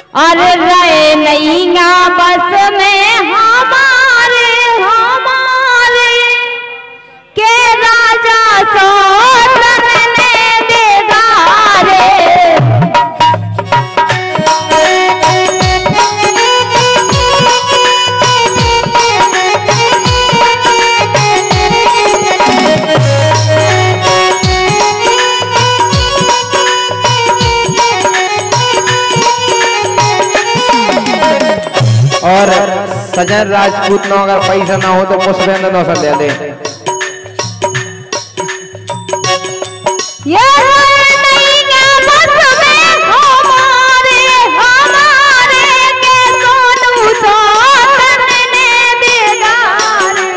अरे रहे नैया बस में हमारे हमारे के राजा सोतन ने देगारे। और सजन राजपूत नो अगर पैसा ना हो तो पुष्पेंद्र नो सर दे दे। ये नैया बस में हमारे हमारे के सोनू सोतन ने देगारे।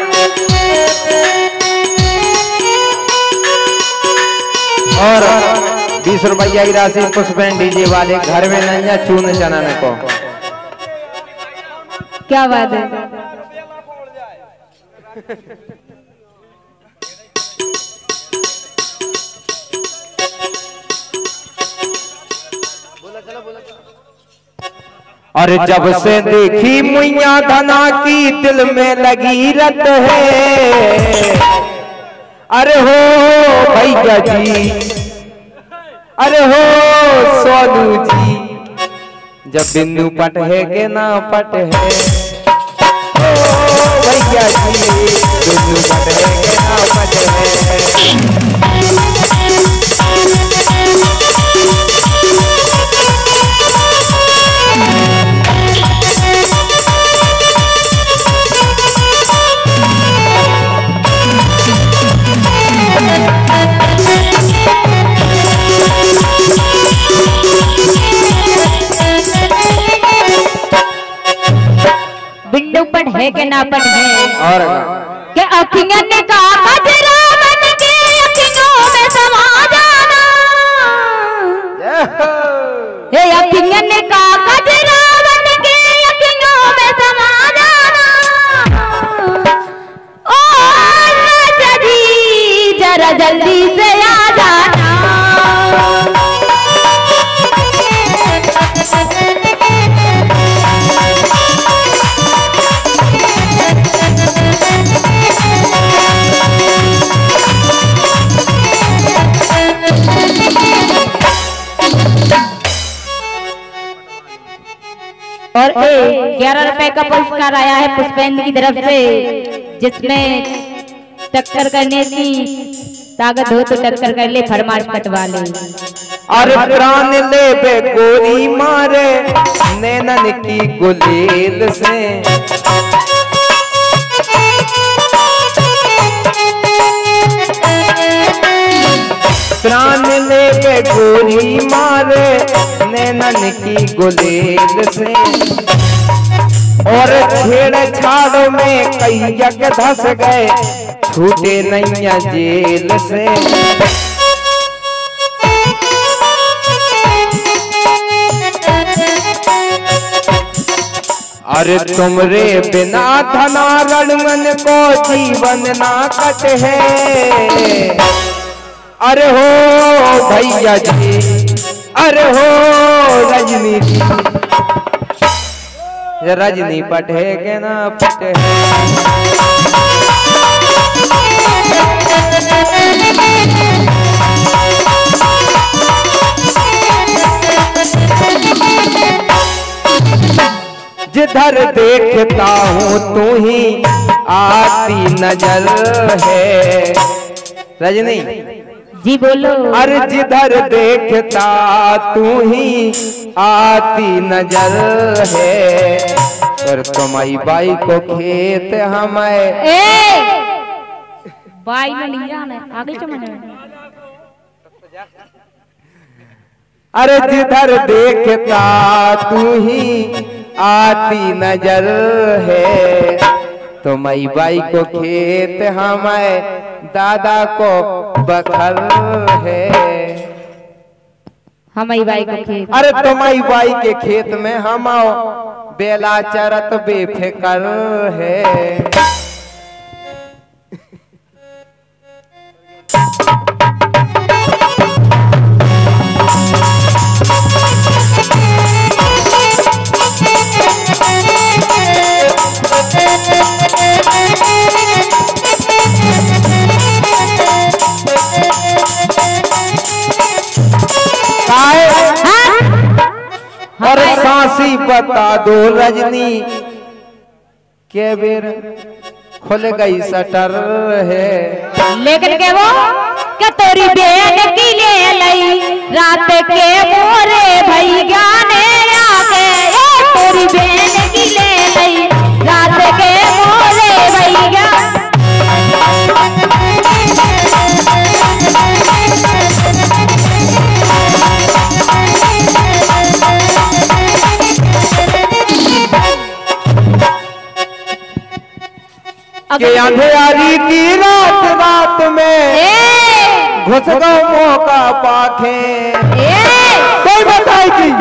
और 20 रुपया की राशि पुष्पेंद्र डीजे वाले घर में नंजा चून चनाने को। क्या बात है। और जब से देखी मुइया धना की दिल में लगी रत है। अरे हो भैया जी, अरे हो सोनू जी, जब बिंदु पट है के ना पट है। ओ भैया जी, बिंदु पट है के ना पट है। बिंदु पट है के ना पट है। और के अखियां ने कहा कजरा बन के अखियों में समा जाना। हे अखियां ने कहा कजरा बन के अखियों में समा जाना। ओ राजा जी जरा जल्दी से आ जाना। और 11 रुपए का पुरस्कार आया है पुष्पेंद्र की तरफ से, जिसमें टक्कर करने की ताकत हो तो टक्कर कर ले, फरमाश कटवा ले। और प्राण ले बे गोली मारे नैनन की गुलेल से। प्राण ले बे गोली मारे नैनन की गुलेल से। और छेड़छाड़ में कई जग धस गए, छूटे नैया जेल से। अरे तुमरे बिना धना रणमन को जीवन ना कट है। अरे हो भैया जी, अरे हो रजनी जी, रजनी पट है के ना पट है। जिधर देखता हूँ तू ही आती नजर है। रजनी जी बोलो। अरे जिधर देखता तू ही आती नजर है। पर तुम्हारी बाई को खेत हमें बाई में नहीं जाना, आगे चमन। अरे जिधर देखता तू ही आती नजर है। तो मई बाई को खेत हमें दादा को बखर है। हमारी बाई को खेत। अरे तुम्हारी बाई के खेत में हम बेला चरत बेफिकर है। सी बता दो रजनी के बेर खुल गई शटर है। लेकिन के वो के तोरी बेन की ले लई रात के मोरे भैया ने आके तोरी बेन की ले लई रात के मोरे भैया। के अंधेरी की रात रात में घुस गो मौका पाखे कोई बताएगी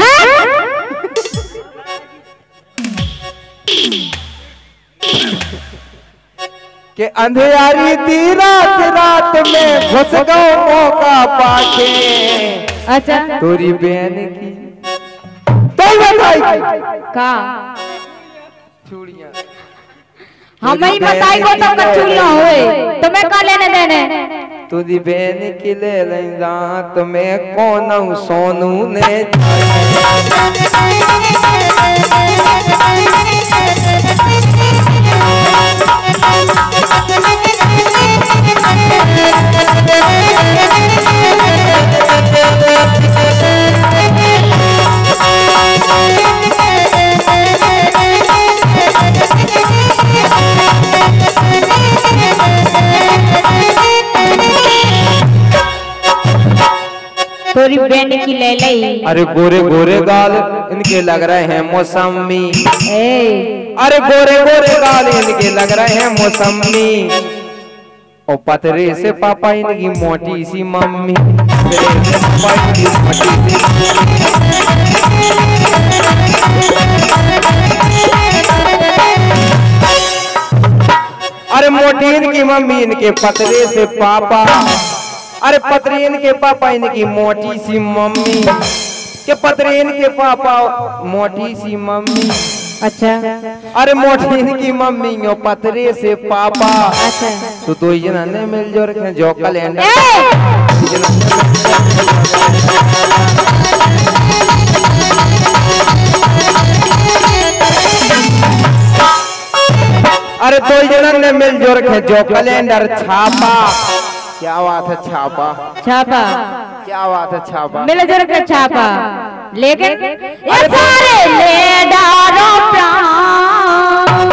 के अंधेरी की रात रात में घुस गो मौका पाखे। अच्छा तोरी बहन की कोई बताएगी का चूड़ियां हम ही बताई को तो कछु ना होए तुम्हें का लेने देने। तुझी बहन की ले लेंगा तुम्हें कौन सोनू ने तोरी बेन की ले लई। अरे गोरे गोरे गाल इनके लग रहे हैं मौसमी। अरे गोरे गोरे गाल इनके लग रहे हैं मौसमी और पतरे से पापा इनकी मोटी सी मम्मी। अरे मोटी इनकी मम्मी इनके पतरे से पापा। अरे पतरीन के पापा इनकी मोटी सी मम्मी के पतरीन के पापा मोटी सी मम्मी। अच्छा अरे मोटी इनकी मम्मी और पतरे से पापा। अच्छा तो दो जना ने मिल जो रखे जो कैलेंडर। अरे दो जना ने मिल जो रखे जो कैलेंडर छापा। क्या बात है छापा छापा क्या बात है छापा मिल जुल के छापा। लेकिन ये सारे ले डारो प्राण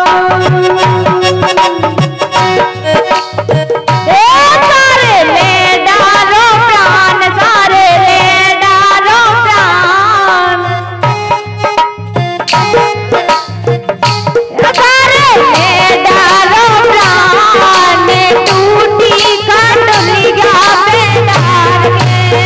सारे ले डारो प्राण सारे ले डारो प्राण सारे ले डारो प्राण टूटी कंडलिया पे डाल के।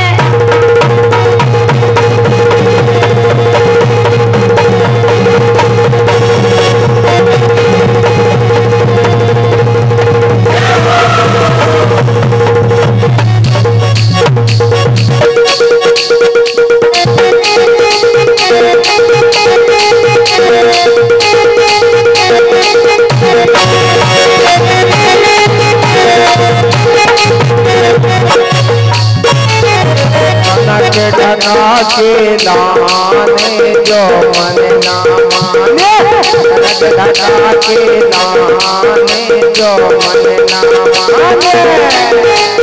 ढना के लाने जो मन ना माने ढना के लाने जो मन ना माने।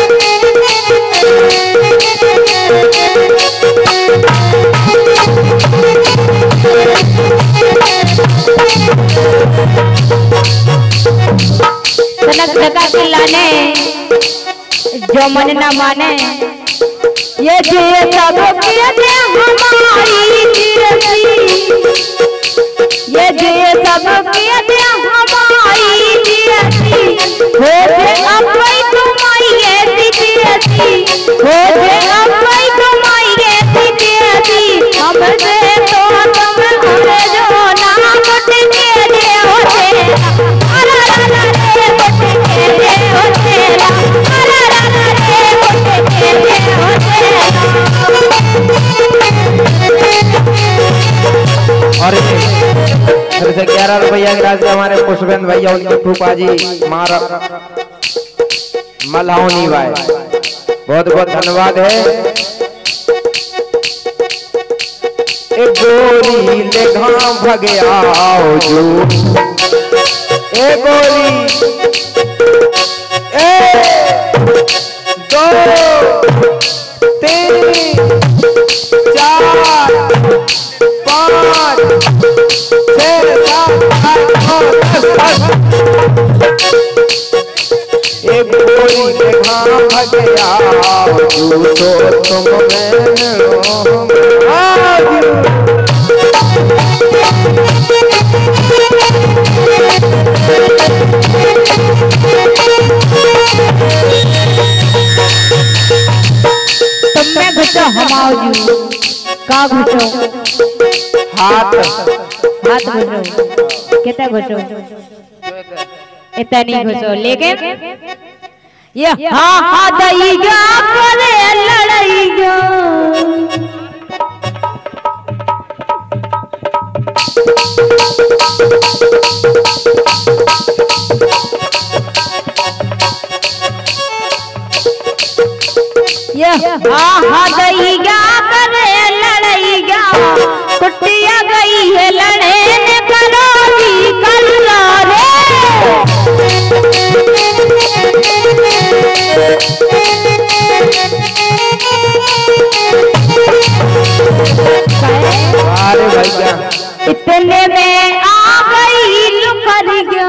ढका के लाने जो मन ना माने ये जिए सब किए थे हमारी जियसी ये जिए सब किए थे हमारी जियसी हो जे अपई तुम्हारी ये जियसी हो जे अपई तुम्हारी ये जियसी हमसे तो तुम हमें जो नाम टिके दे हो तेरा अरे रे टिके दे हो तेरा अरे रे टिके दे हो और फिर से 11 रुपया की राशि हमारे पुष्पेंद्र भैया उनके फूफा जी मल्हावनी भाई बहुत बहुत धन्यवाद है। ए गोरी ले घाम भगया जो ए गोरी दो तीन चार पाँच छह सात आठ नौ दस एक गोरी के घाम भगया तो तुम मैं घुसो हमाओ का घुसो हाथ घुसो कितना घुसो इतनी घुसो लेकिन ये हाँ दईगा करे लड़ाईगा हाँ दईगा करे लड़ाईगा कुटिया गई है लड़े ने करोगी कल्ला अरे भैया इतने में आ गई लुकर गया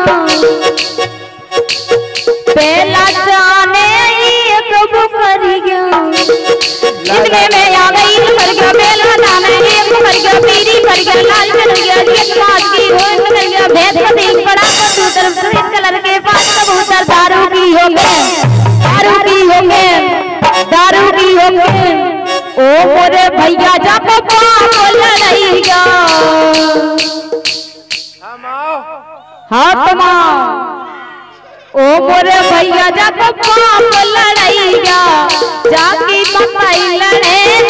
पहला जाने एक बुकर गया इतने में आ गई लुकर गया पहला जाने एक बुकर गया पीरी कर गया लाल कर गया एक बात की हो कर गया भेद का दिल पड़ा कबूतर सफेद कलर के पास कबूतर दारू की होंगे ओ मोरे भैया जब बाप लड़ाईगा हाँ तमाम ओ मोरे भैया जब बाप लड़ाईगा जाकी बताई लड़े